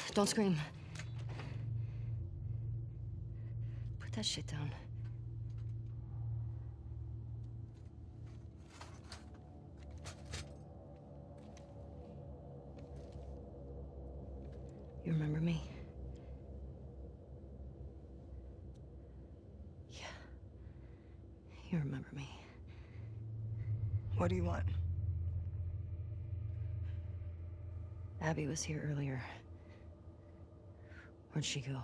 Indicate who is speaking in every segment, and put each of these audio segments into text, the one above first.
Speaker 1: Don't scream. Put that shit down. You remember me? Yeah. You remember me.
Speaker 2: What do you want?
Speaker 1: Abby was here earlier. Where'd she go?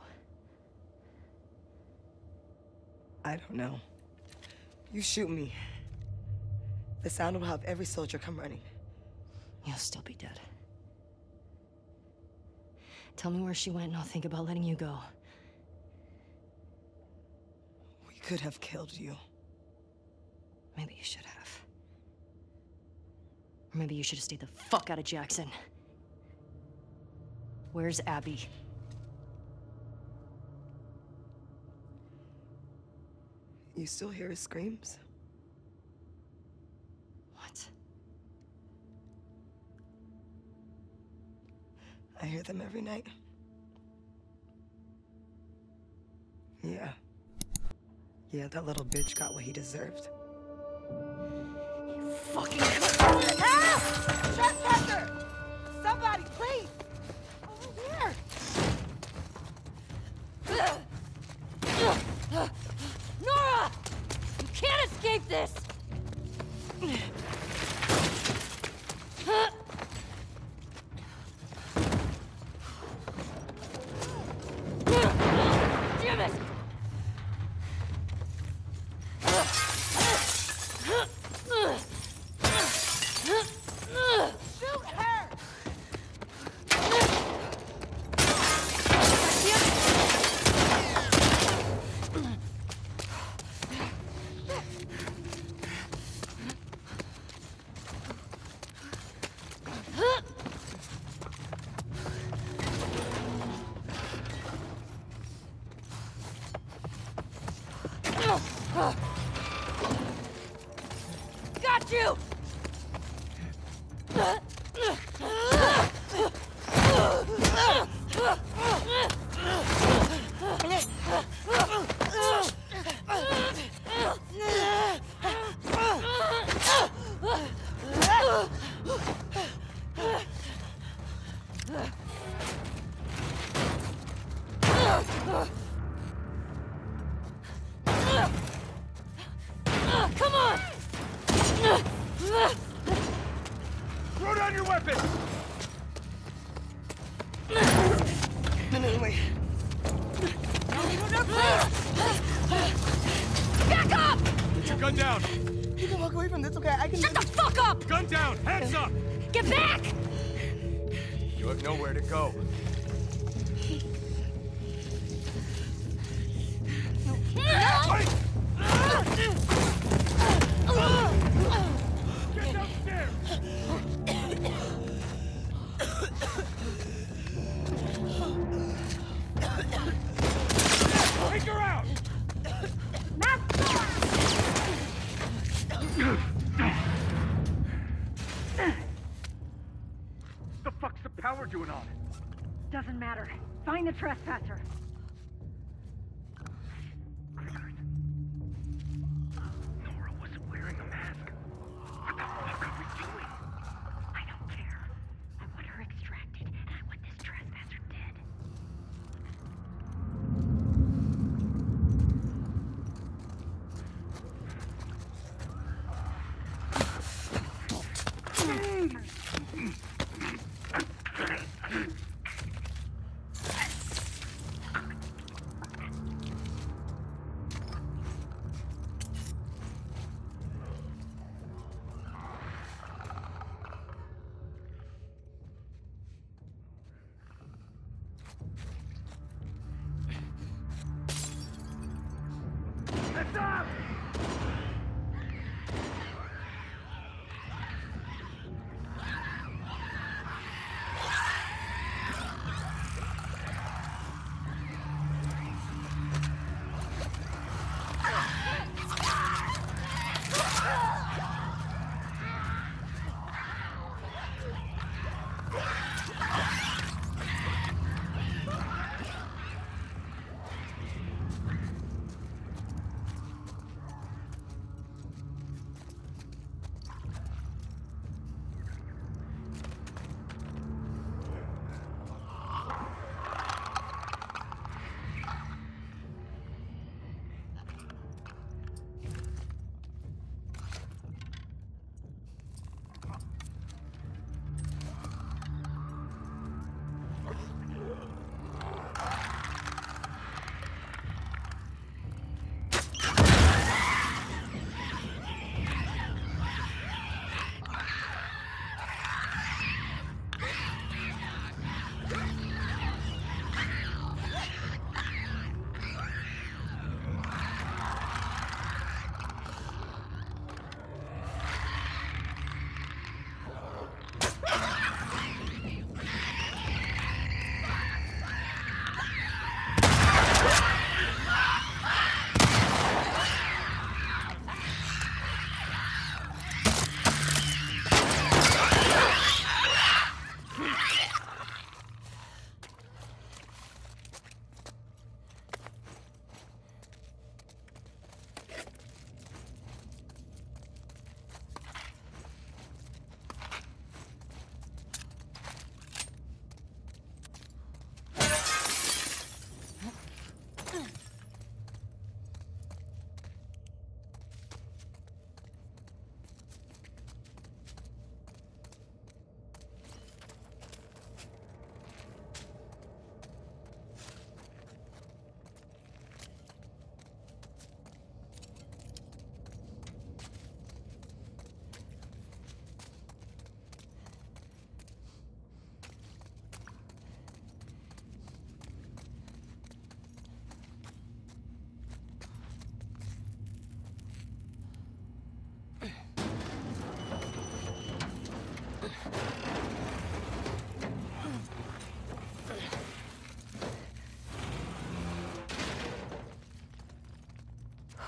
Speaker 2: I don't know. You shoot me. The sound will have every soldier come running.
Speaker 1: You'll still be dead. Tell me where she went and I'll think about letting you go.
Speaker 2: We could have killed you.
Speaker 1: Maybe you should have. Or maybe you should have stayed the fuck out of Jackson. Where's Abby?
Speaker 2: You still hear his screams?
Speaker 1: What?
Speaker 2: I hear them every night. Yeah. Yeah, that little bitch got what he deserved.
Speaker 1: You fucking...
Speaker 2: Help! Trespasser! Somebody, please! Over here!
Speaker 1: Nora! You can't escape this! Damn it!
Speaker 2: Shoot her!
Speaker 1: Got you! Come on!
Speaker 3: Throw down your weapon!
Speaker 2: No, wait. No, please!
Speaker 1: Back up!
Speaker 3: Put your gun down!
Speaker 2: You can walk away from this, okay? I can...
Speaker 1: Shut the fuck up!
Speaker 3: Gun down! Hands up!
Speaker 1: Get back!
Speaker 3: You have nowhere to go. Wait! Get downstairs! Take her out! What the fuck's the power doing on it?
Speaker 4: Doesn't matter. Find the trespasser.
Speaker 3: Nora wasn't wearing a mask. What the fuck are we doing?
Speaker 4: I don't care. I want her extracted, and I want this trespasser dead.
Speaker 3: Heads up!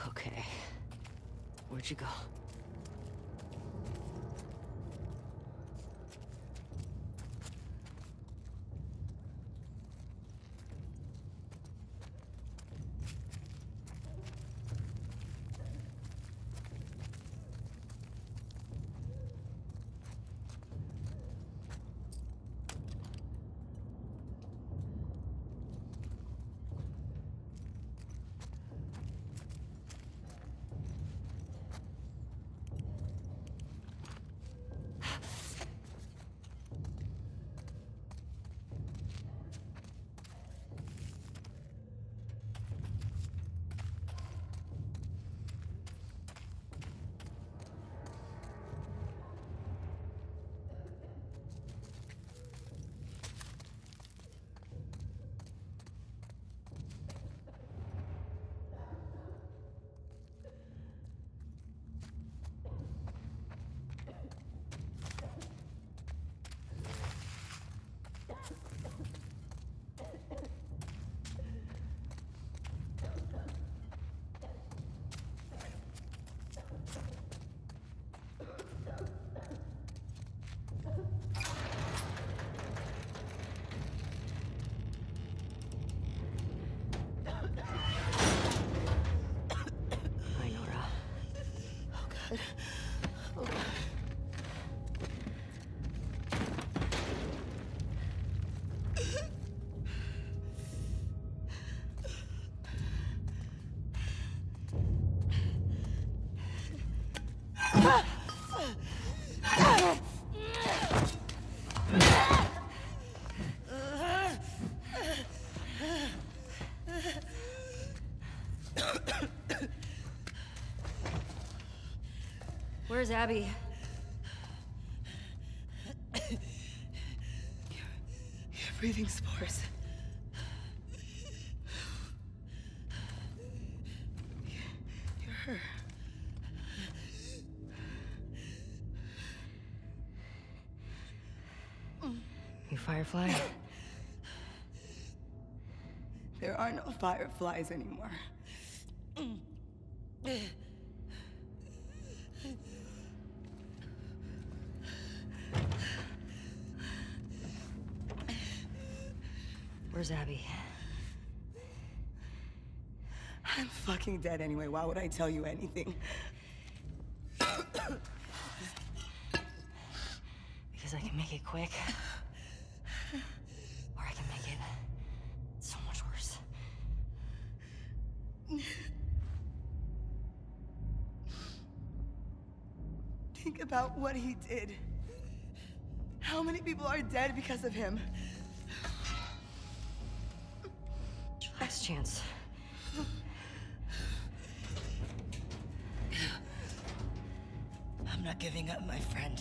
Speaker 1: Okay. Where'd you go? Where's Abby?
Speaker 2: You're breathing spores. You're her.
Speaker 1: You Firefly?
Speaker 2: There are no fireflies anymore.
Speaker 1: Where's Abby?
Speaker 2: I'm fucking dead anyway. Why would I tell you anything?
Speaker 1: Because I can make it quick. Or I can make it so much worse.
Speaker 2: Think about what he did. How many people are dead because of him?
Speaker 1: Last chance.
Speaker 2: I'm not giving up, my friend.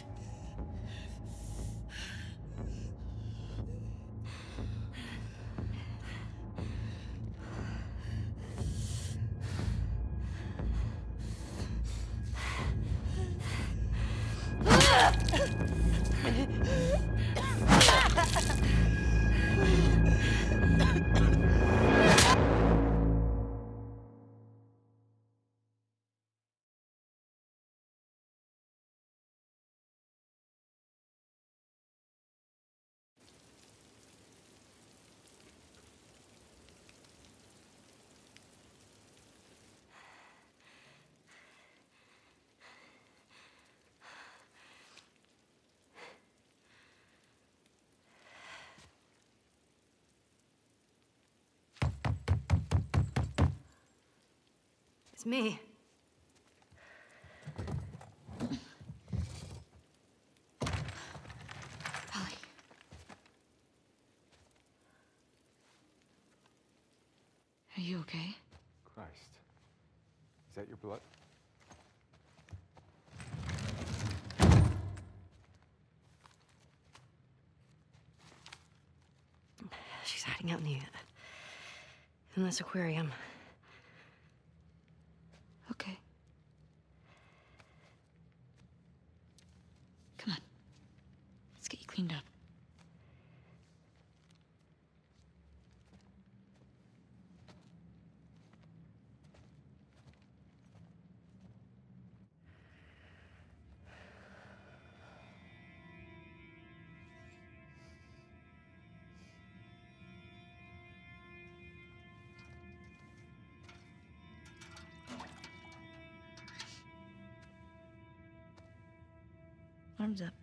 Speaker 1: It's me.
Speaker 4: Ellie. Are you okay?
Speaker 5: Christ. Is that your blood?
Speaker 1: She's hiding out in this aquarium.
Speaker 4: Okay. Come on. Let's get you cleaned up.
Speaker 2: Arms up.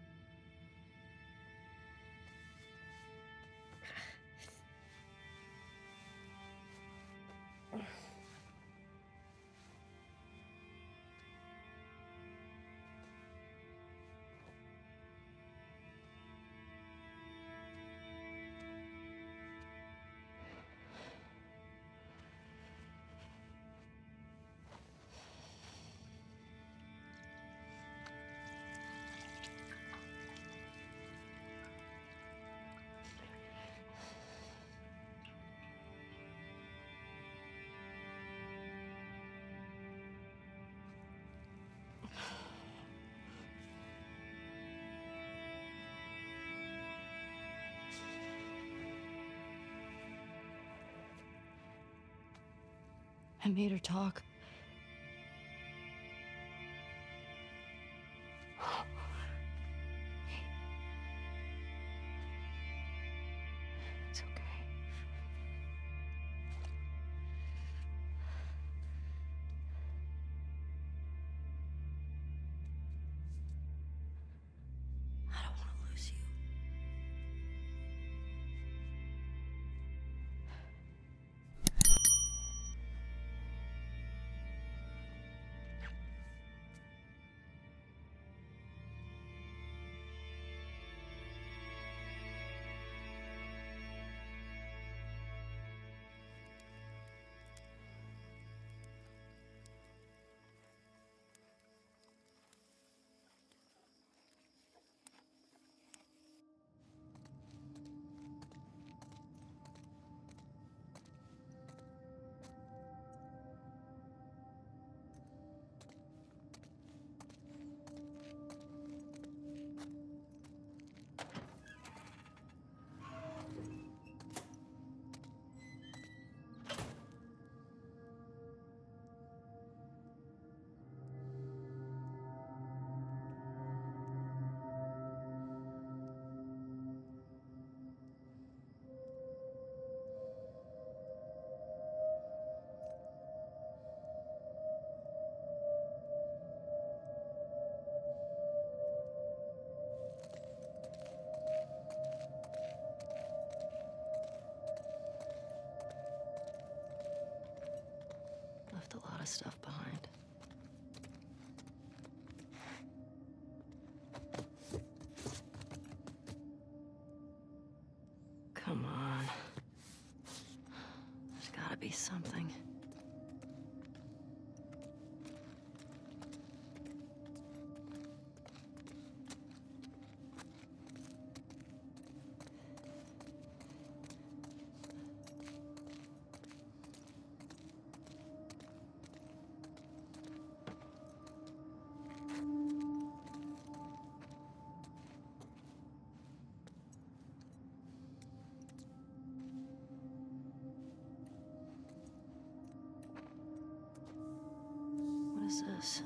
Speaker 1: I made her talk. It's okay. I don't want to lose you. Left a lot of stuff behind. Come on. There's gotta be something. What is this?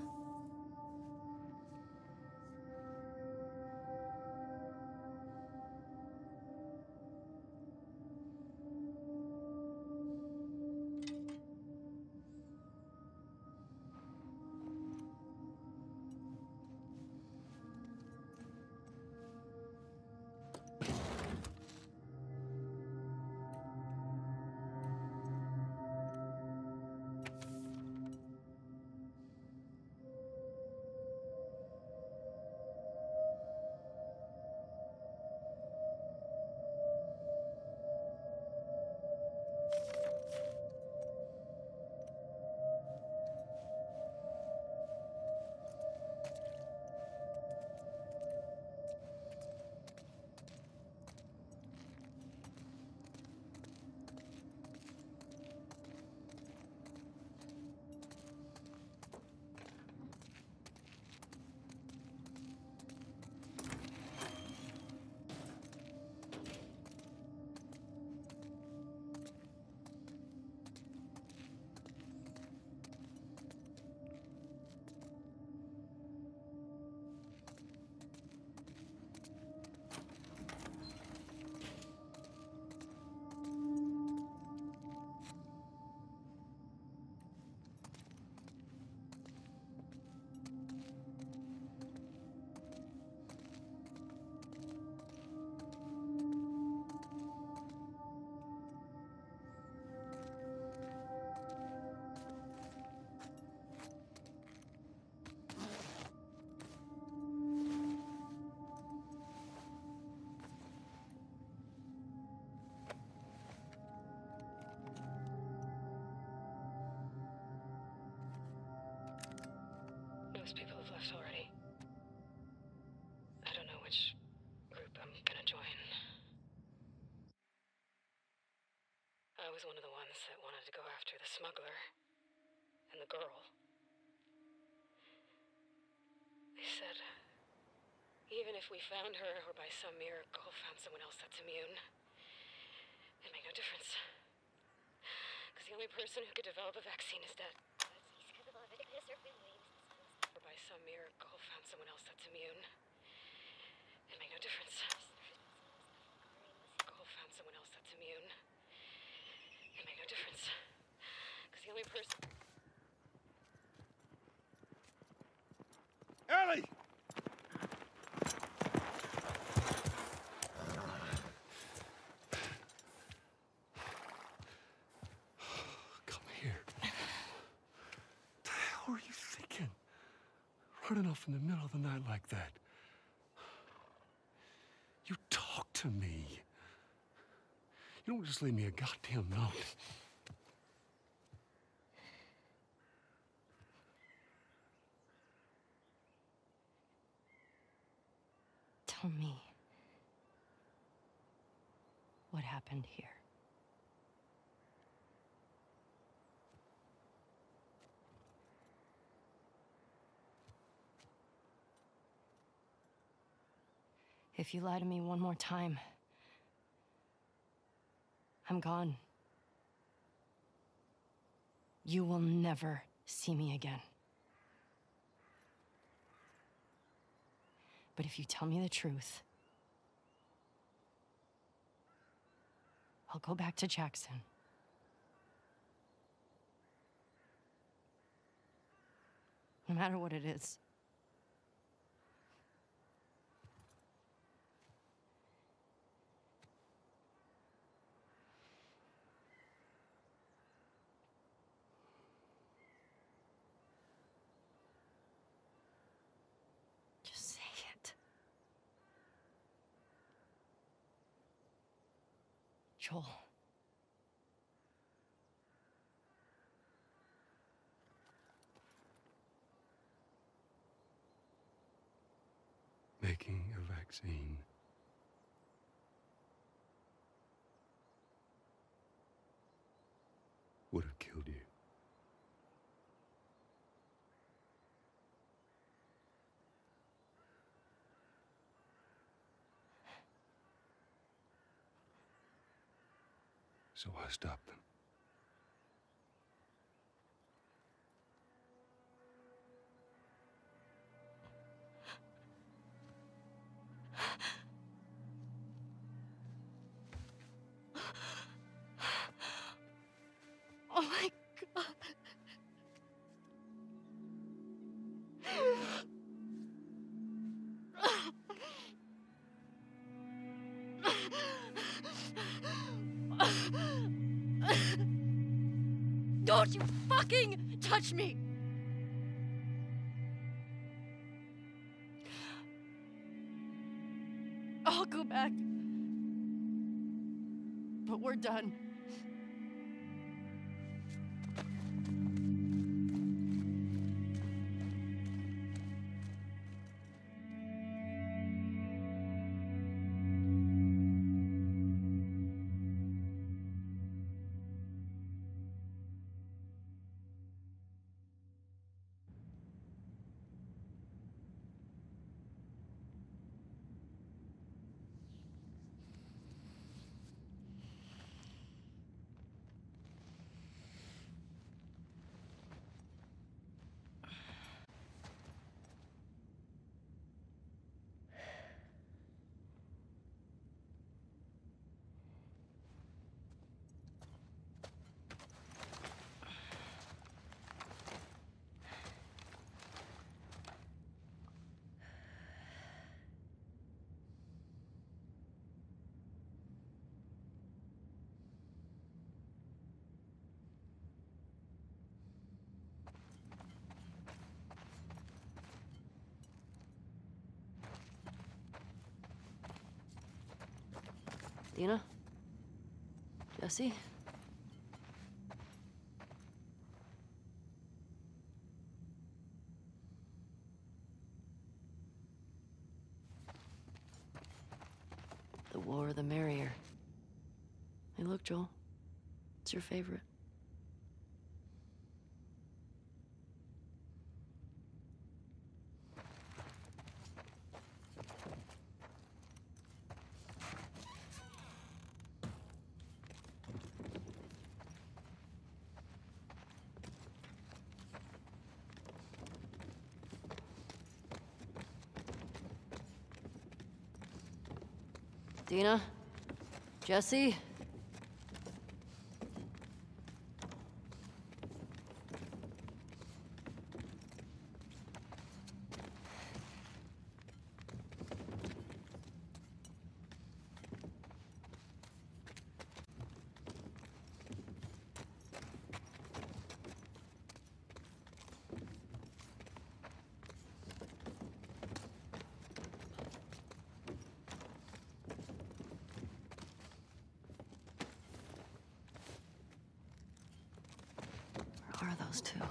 Speaker 1: Most people have left already. I don't know which group I'm gonna join. I was one of the ones that wanted to go after the smuggler and the girl. They said, even if we found her, or by some miracle found someone else that's immune, it made no difference. Because the only person who could develop a vaccine is dead. Or by some miracle found someone else that's immune, it made no difference. Found someone else that's immune, it made no difference. Because the only person...
Speaker 5: Ellie! Come here. What the hell were you thinking? Running off in the middle of the night like that. You talk to me. You don't just leave me a goddamn note.
Speaker 1: Tell me what happened here. If you lie to me one more time, I'm gone. You will never see me again. But if you tell me the truth, I'll go back to Jackson. No matter what it is. Just say it. Joel.
Speaker 5: Making a vaccine would have killed you. So I stopped them.
Speaker 1: Oh my God. Don't you fucking touch me! I'll go back. But we're done. Dina? Jesse?
Speaker 6: the merrier. Hey, look, Joel. It's your favorite. Dina? Jesse? Where are those two?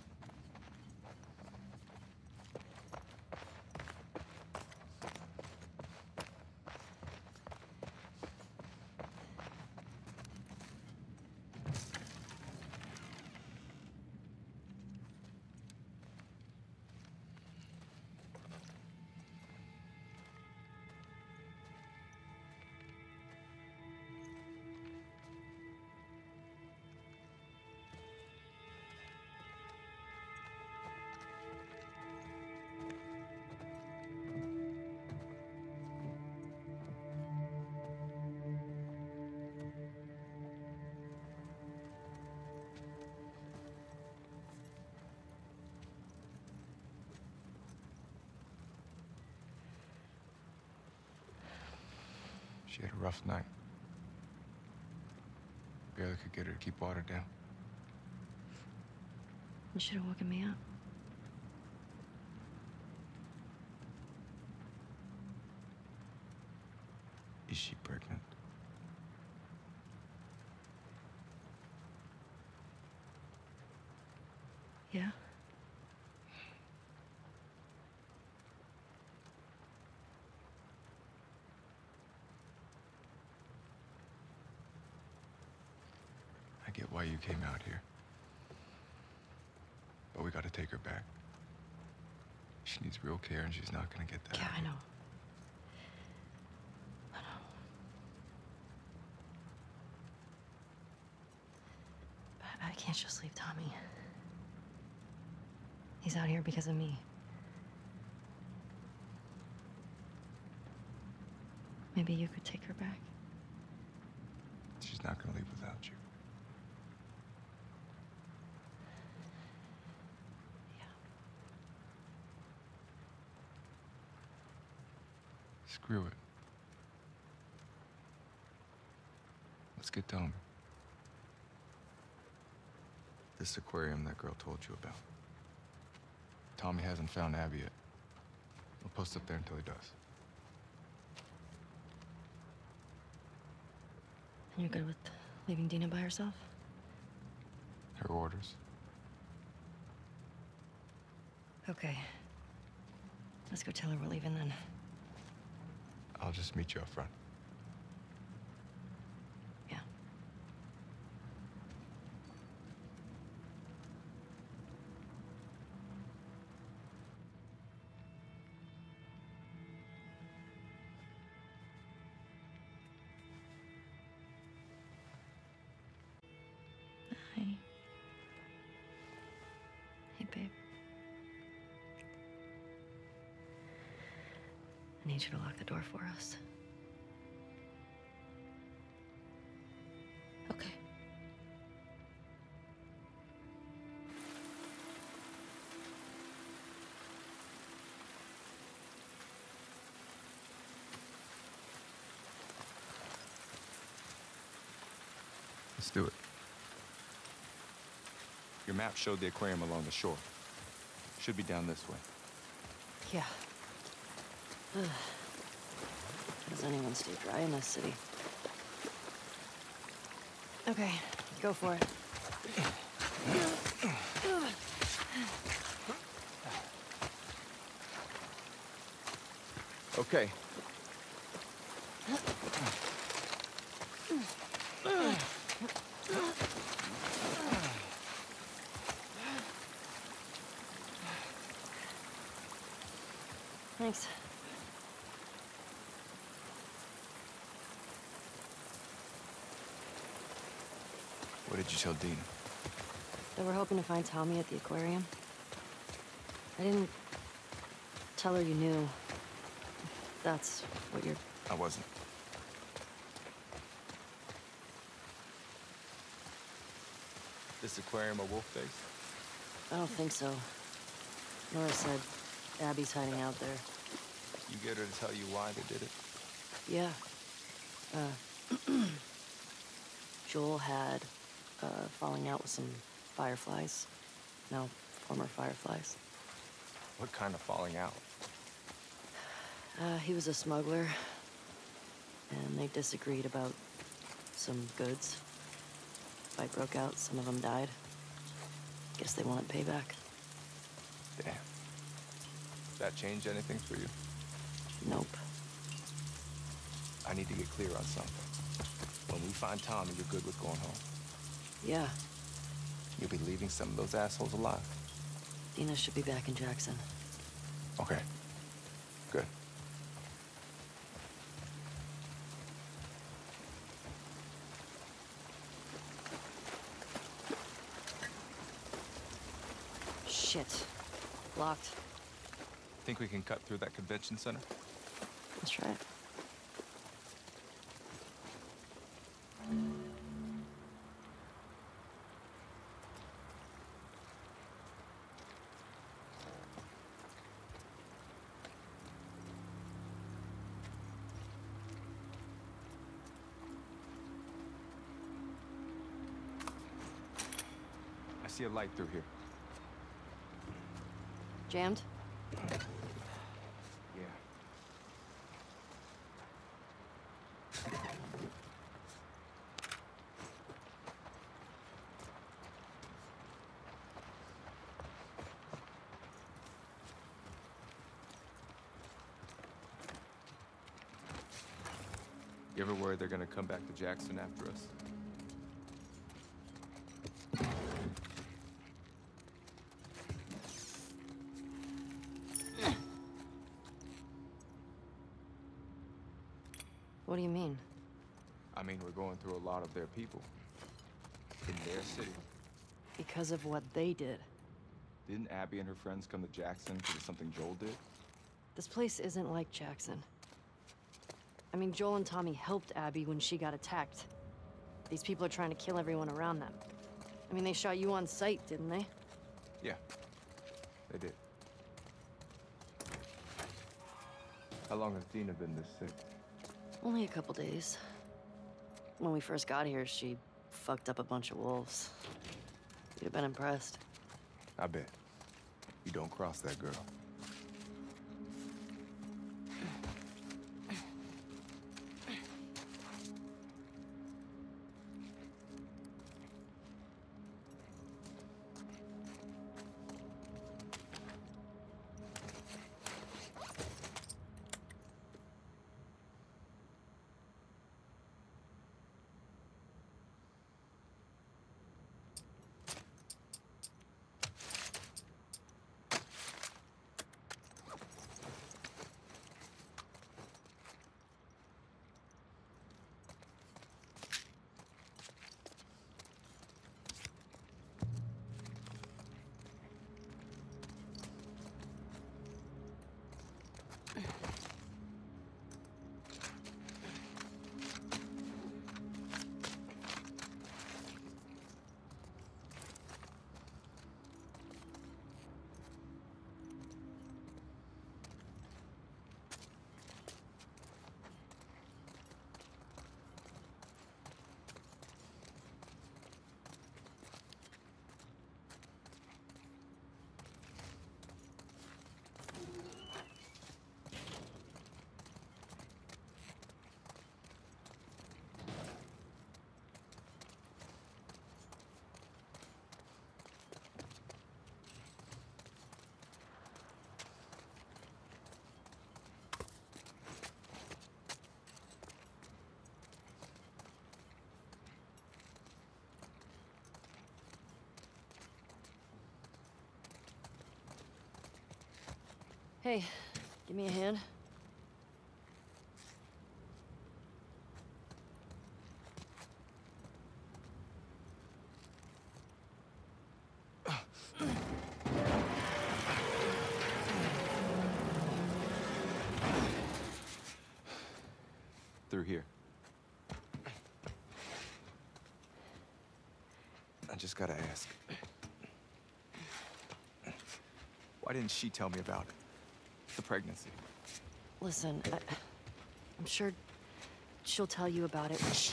Speaker 7: She had a rough night. Barely could get her to keep water down.
Speaker 6: You should have woken me up.
Speaker 7: Is she pregnant?
Speaker 6: Yeah?
Speaker 7: I get why you came out here. But we gotta take her back. She needs real care and she's not gonna get that.
Speaker 6: Yeah, I know. I know. But I can't just leave Tommy. He's out here because of me. Maybe you could take her back.
Speaker 7: She's not gonna leave without you.
Speaker 6: Yeah.
Speaker 7: Screw it. Let's get Tommy. This aquarium that girl told you about. Tommy hasn't found Abby yet. We'll post up there until he does.
Speaker 6: And you're good with leaving Dina by herself?
Speaker 7: Her orders.
Speaker 6: Okay. Let's go tell her we're leaving then.
Speaker 7: I'll just meet you up front.
Speaker 6: Yeah. Hi. Hey, babe. I need you to lock the door for us. Okay.
Speaker 7: Let's do it. Your map showed the aquarium along the shore. Should be down this way.
Speaker 6: Yeah. Ugh. Does anyone stay dry in this city? Okay, go for it.
Speaker 7: Okay.
Speaker 6: Thanks.
Speaker 7: What did you tell Dean?
Speaker 6: They were hoping to find Tommy at the aquarium. I didn't tell her you knew. That's what you're...
Speaker 7: I wasn't. This aquarium a wolf face?
Speaker 6: I don't think so. Nora said Abby's hiding out there.
Speaker 7: You get her to tell you why they did it?
Speaker 6: Yeah. Joel had falling out with some fireflies. No, former fireflies.
Speaker 7: What kind of falling out?
Speaker 6: He was a smuggler, and they disagreed about some goods. Fight broke out, some of them died. Guess they wanted payback.
Speaker 7: Damn. That change anything for you?
Speaker 6: Nope.
Speaker 7: I need to get clear on something. When we find Tommy, you're good with going home.
Speaker 6: Yeah,
Speaker 7: You'll be leaving some of those assholes alive.
Speaker 6: Dina should be back in Jackson.
Speaker 7: Okay. Good.
Speaker 6: Shit. Locked.
Speaker 7: Think we can cut through that convention center?
Speaker 6: Let's try it.
Speaker 7: I see a light through here.
Speaker 6: Jammed?
Speaker 7: Yeah. You ever worry they're gonna come back to Jackson after us?
Speaker 6: What do you mean?
Speaker 7: I mean, we're going through a lot of their people. In their city.
Speaker 6: Because of what they did.
Speaker 7: Didn't Abby and her friends come to Jackson because of something Joel did?
Speaker 6: This place isn't like Jackson. I mean, Joel and Tommy helped Abby when she got attacked. These people are trying to kill everyone around them. I mean, they shot you on sight, didn't they?
Speaker 7: Yeah, they did. How long has Dina been this sick?
Speaker 6: Only a couple days. When we first got here, she fucked up a bunch of wolves. You'd have been impressed.
Speaker 7: I bet. You don't cross that girl.
Speaker 6: Hey, Give me a hand.
Speaker 7: Through here. I just gotta ask. Why didn't she tell me about it? The pregnancy.
Speaker 6: Listen, I'm sure she'll tell you about it.
Speaker 7: Going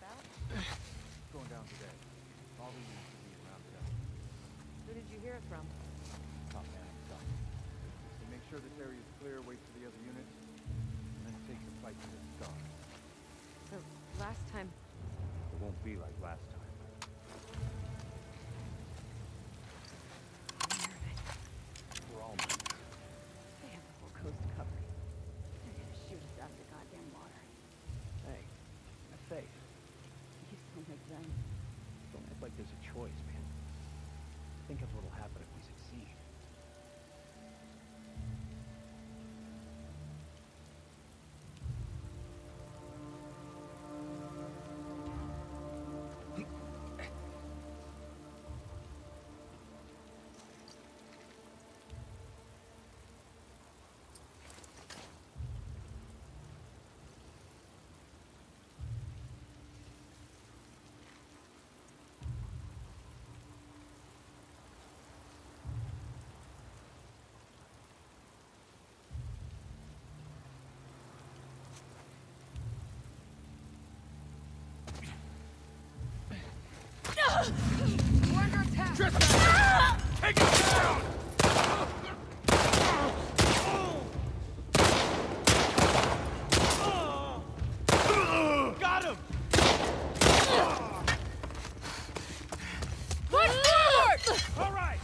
Speaker 7: down today. All the units will be around today.
Speaker 6: Who did you hear it from?
Speaker 7: Top man himself. So make sure this area is clear, wait for the other units, and then take the fight to the scar.
Speaker 6: So, last time...
Speaker 3: It won't be like last time. We're all nervous.
Speaker 4: They have the whole coast covered. They're gonna shoot us out of the goddamn water.
Speaker 3: Hey, have faith.
Speaker 4: You sound like them.
Speaker 3: Don't act like there's a choice, man. Think of what'll happen if we succeed.
Speaker 4: We're under attack!
Speaker 3: Take it down! Got him!
Speaker 4: Push forward!
Speaker 3: All right!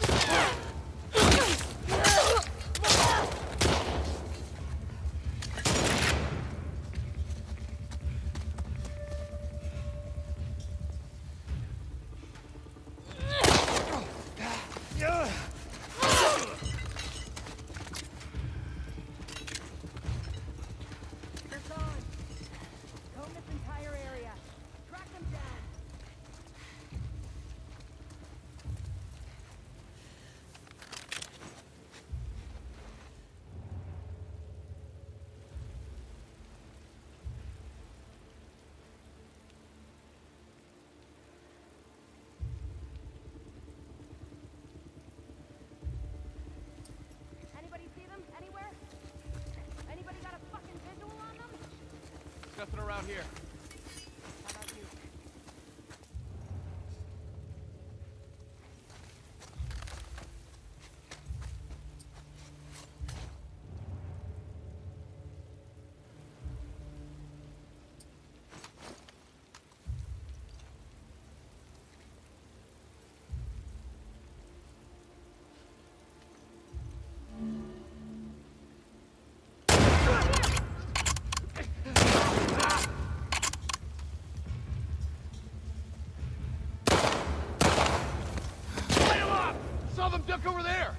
Speaker 4: They're gone. Comb this entire area. Track them down. Anybody see them? Anywhere? Anybody got a fucking visual on them?
Speaker 3: Nothing around here.
Speaker 4: How about you?
Speaker 3: Light him up! Saw them duck over there!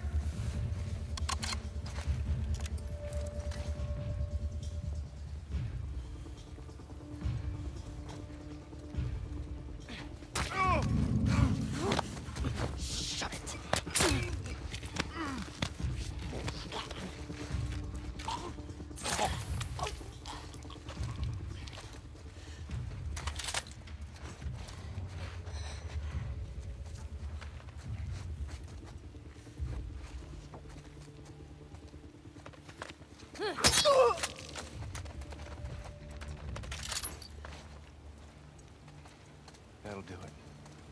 Speaker 6: Shut it!
Speaker 7: That'll do it.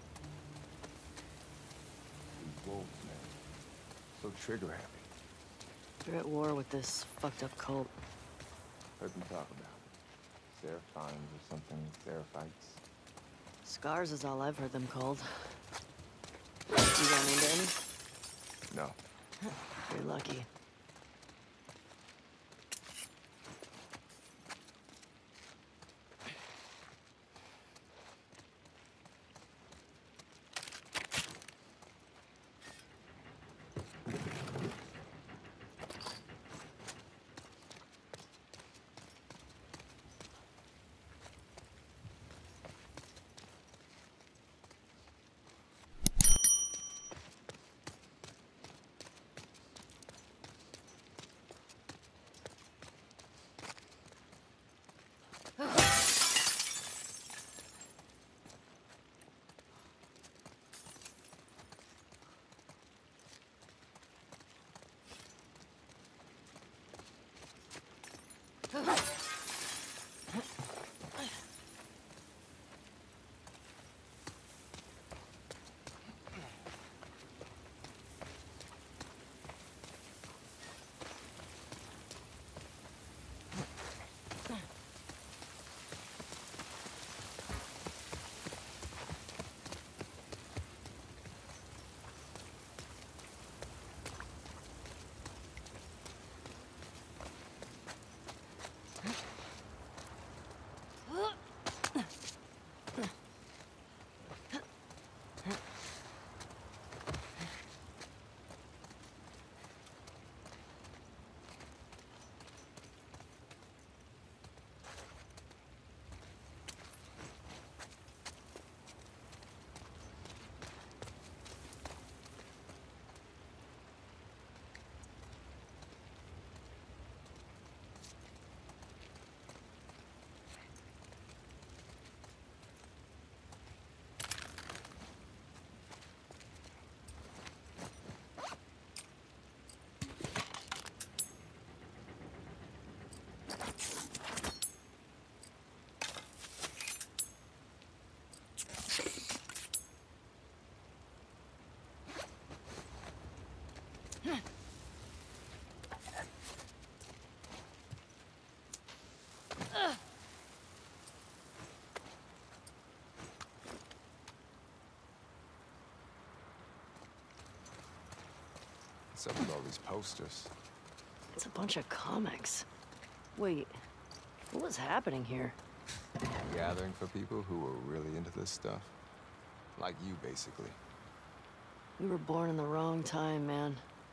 Speaker 7: These wolves, man. So trigger happy.
Speaker 6: They're at war with this fucked up cult.
Speaker 7: Heard them talk about it. Seraphimes or something. Seraphites.
Speaker 6: Scars is all I've heard them called. You run into any?
Speaker 7: No.
Speaker 6: You're lucky.
Speaker 7: What's up with all these posters?
Speaker 6: It's a bunch of comics. Wait, what was happening here?
Speaker 7: Gathering for people who were really into this stuff. Like you, basically.
Speaker 6: We were born in the wrong time, man.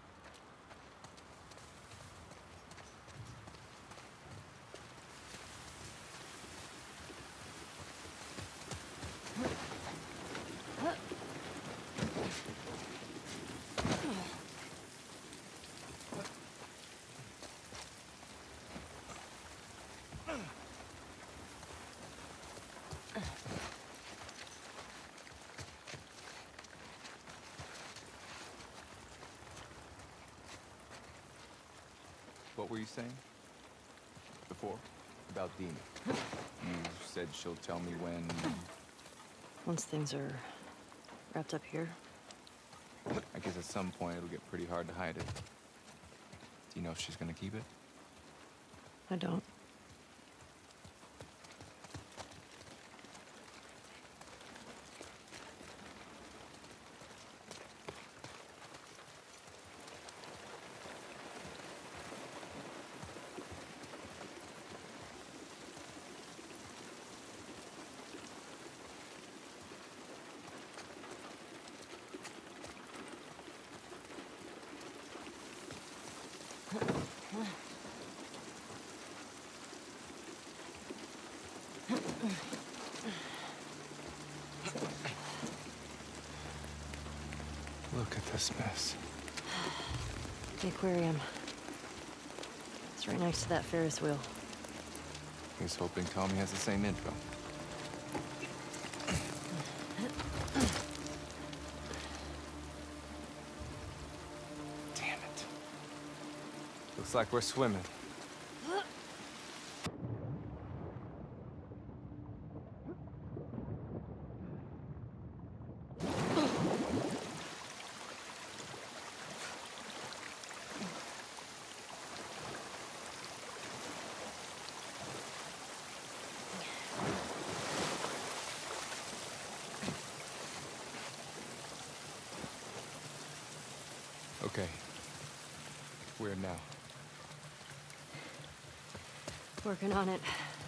Speaker 7: What were you saying? Before? About Dina. You said she'll tell me when...
Speaker 6: Once things are wrapped up here.
Speaker 7: I guess at some point it'll get pretty hard to hide it. Do you know if she's gonna keep it?
Speaker 6: I don't.
Speaker 7: Look at this mess.
Speaker 6: The aquarium. It's right next to that Ferris wheel.
Speaker 7: He's hoping Tommy has the same info. Damn it. Looks like we're swimming. Okay. Where now?
Speaker 6: Working on it.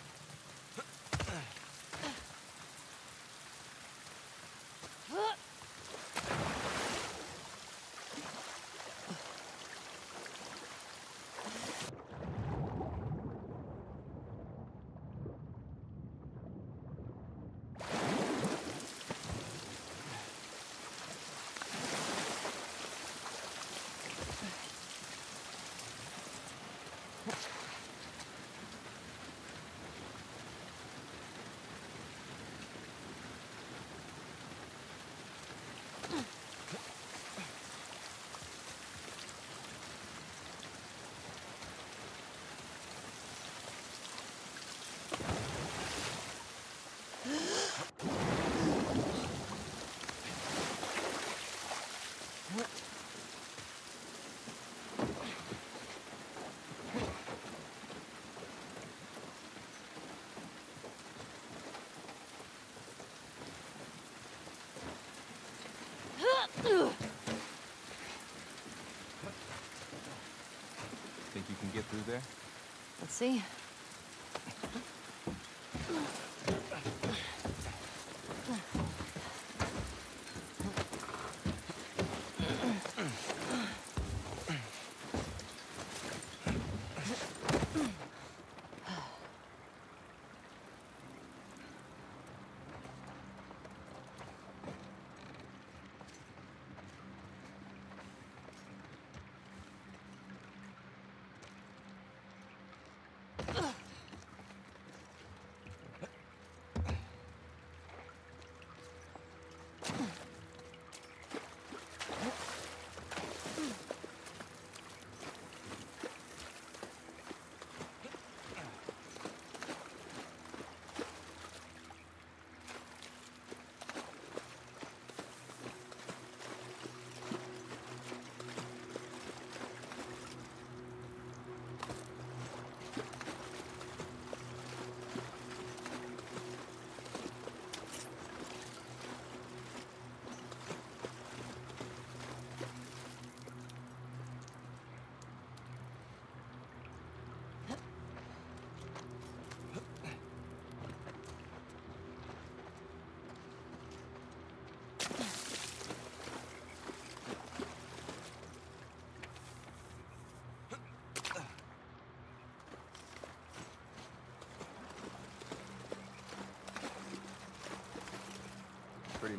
Speaker 7: Think you can get through there?
Speaker 6: Let's see.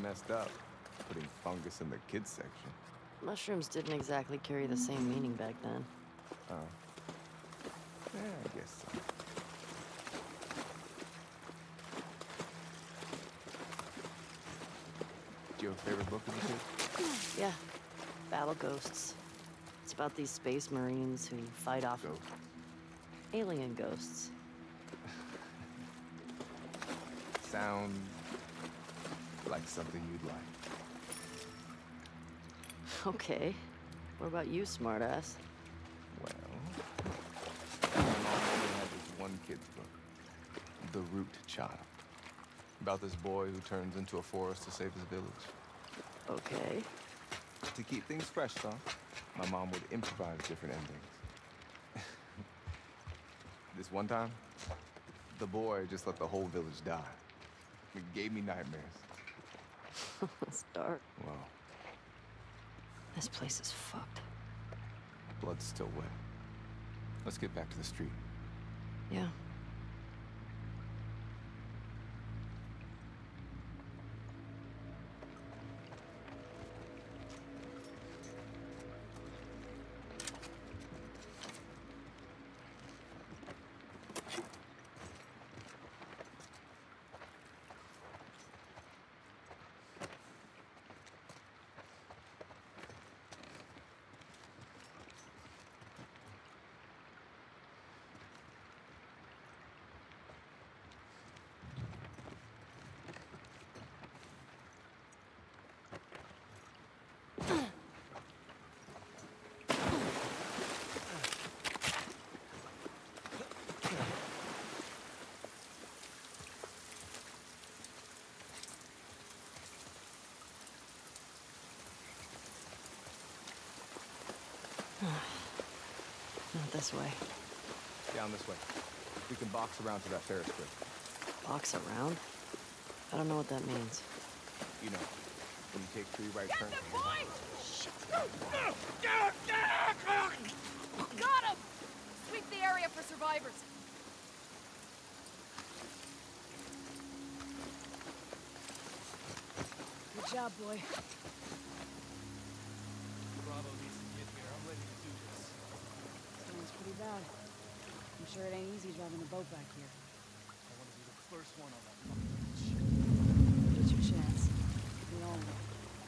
Speaker 7: messed up, putting fungus in the kids section.
Speaker 6: Mushrooms didn't exactly carry the same meaning back then.
Speaker 7: Oh. Yeah, I guess so. Do you have a favorite book as a kid?
Speaker 6: Yeah, Battle Ghosts. It's about these space marines who fight off
Speaker 7: Ghosts?
Speaker 6: alien ghosts.
Speaker 7: Sound like something you'd like.
Speaker 6: Okay. What about you, smartass?
Speaker 7: Well, my mom only had this one kid's book, The Root Child, about this boy who turns into a forest to save his village.
Speaker 6: Okay.
Speaker 7: To keep things fresh, though, my mom would improvise different endings. This one time, the boy just let the whole village die. It gave me nightmares.
Speaker 6: It's dark.
Speaker 7: Wow.
Speaker 6: This place is fucked.
Speaker 7: Blood's still wet. Let's get back to the street.
Speaker 6: Yeah. Not this way.
Speaker 7: Down this way. We can box around to that Ferris wheel.
Speaker 6: Box around? I don't know what that means.
Speaker 7: You know, when you take 3 right turns.
Speaker 4: Got him! Sweep the area for survivors. Good job, boy.
Speaker 8: Bravo needs to get here. I'm ready to do this.
Speaker 4: Sounds pretty bad. I'm sure it ain't easy driving a boat back here.
Speaker 8: I want to be the first one on that fucking beach.
Speaker 4: Get your chance. We all will.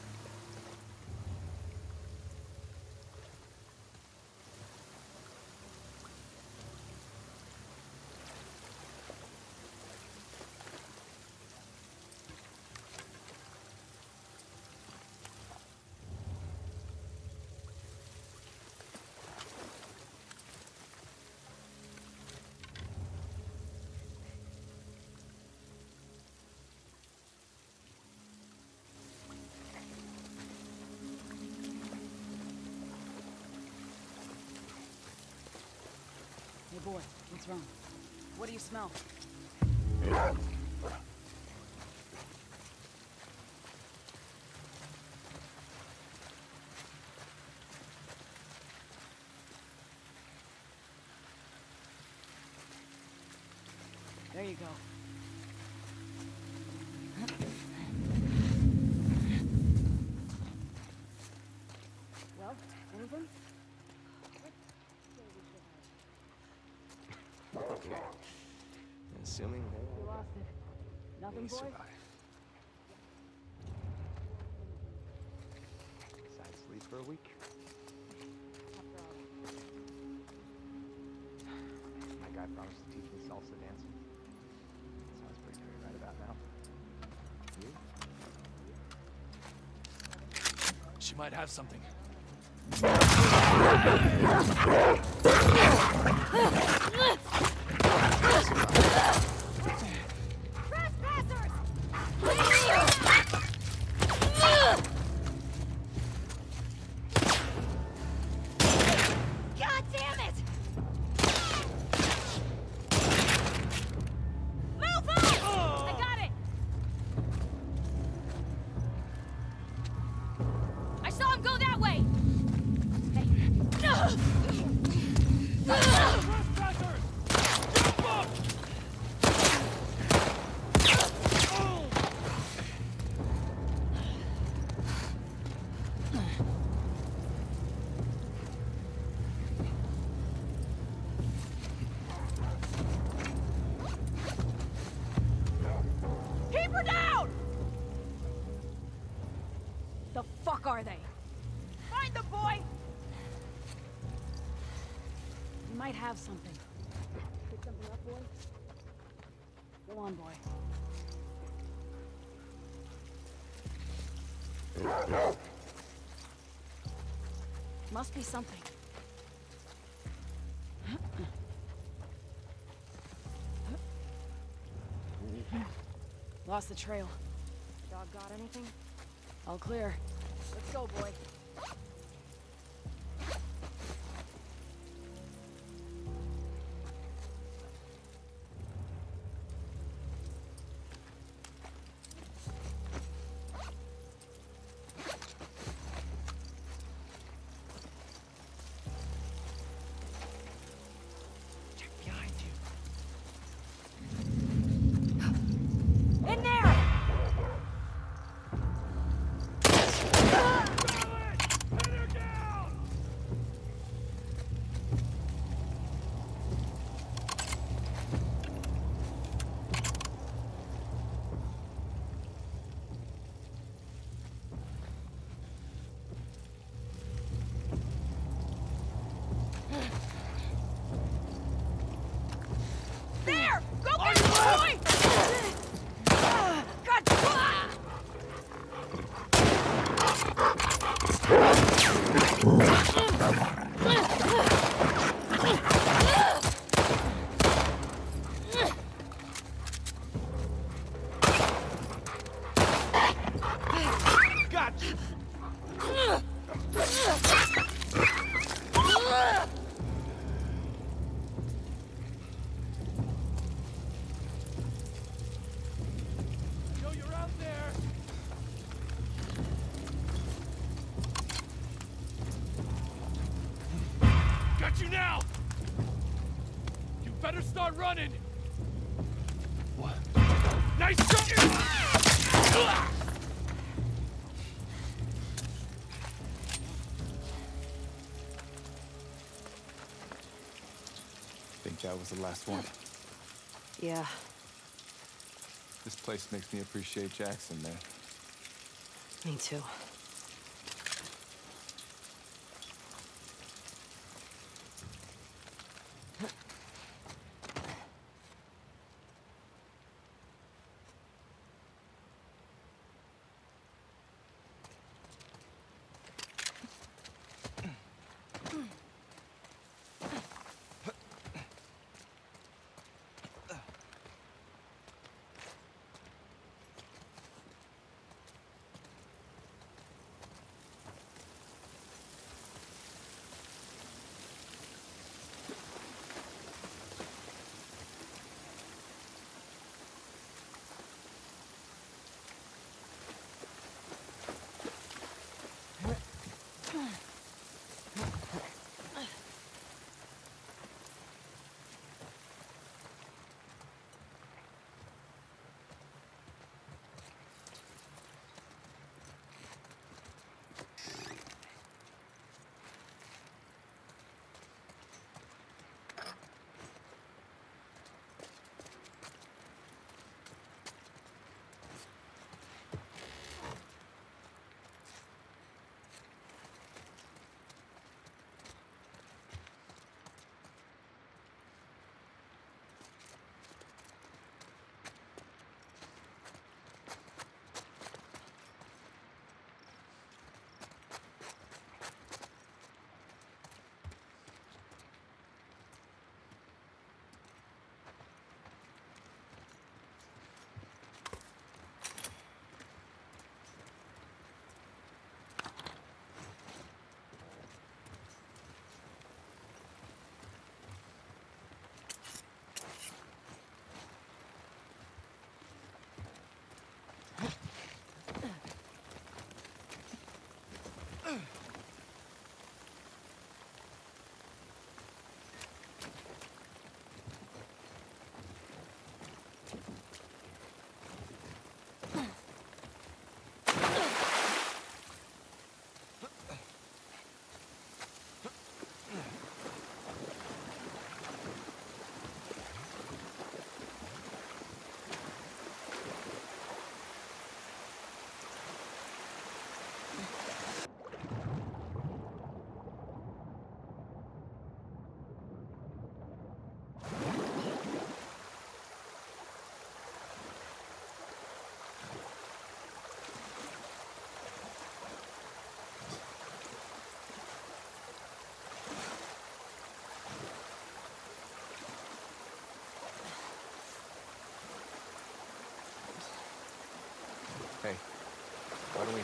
Speaker 4: Hey boy, what's wrong? What do you smell? There you go. Well, anything?
Speaker 7: Okay. Assuming
Speaker 4: You lost it. Nothing,
Speaker 7: we
Speaker 4: boy?
Speaker 7: survive. Side sleep for a week. My guy promised to teach me salsa dancing. Sounds pretty great right about now. You?
Speaker 8: She might have something.
Speaker 4: Trespassers! God damn it! Move on! I got it! I saw him go that way! Hey. might have something. Pick something up, boy? Go on, boy. Must be something. Lost the trail. Dog got anything? All clear. Let's go, boy. In there! There! Go get the boy! God!
Speaker 8: Gotcha! Yo, you're out there! Got you now! You better start running!
Speaker 5: What?
Speaker 8: Nice shot!
Speaker 7: Think that was the last one.
Speaker 6: Yeah.
Speaker 7: This place makes me appreciate Jackson, man.
Speaker 6: Me too.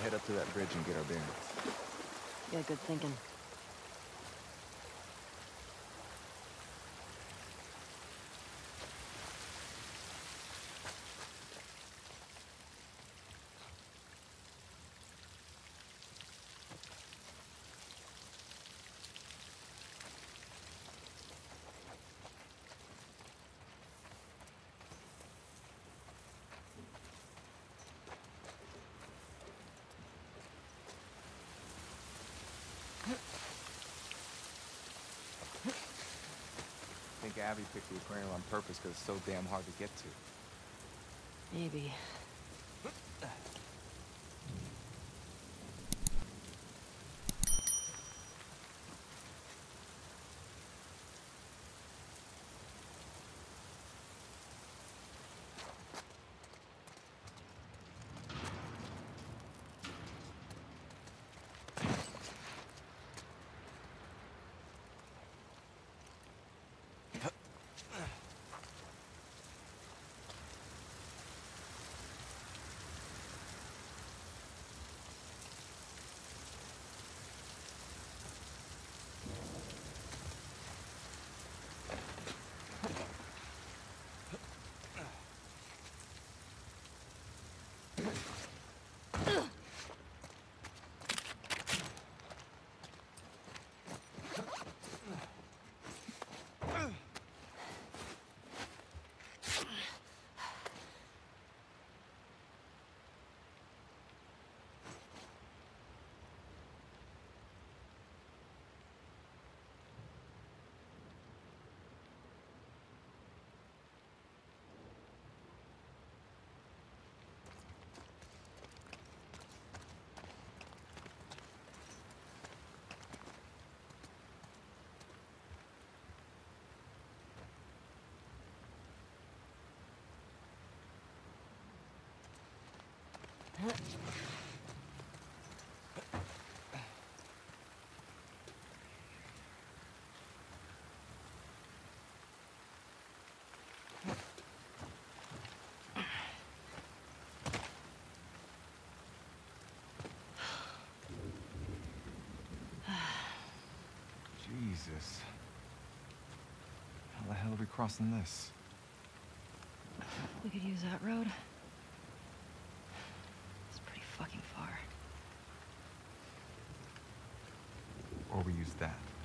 Speaker 7: head up to that bridge and get our bearings.
Speaker 6: Yeah, good thinking.
Speaker 7: I think Abby picked the aquarium on purpose because it's so damn hard to get to.
Speaker 6: Maybe.
Speaker 7: Jesus. How the hell are we crossing this?
Speaker 6: We could use that road. It's pretty fucking far.
Speaker 7: Or we use that.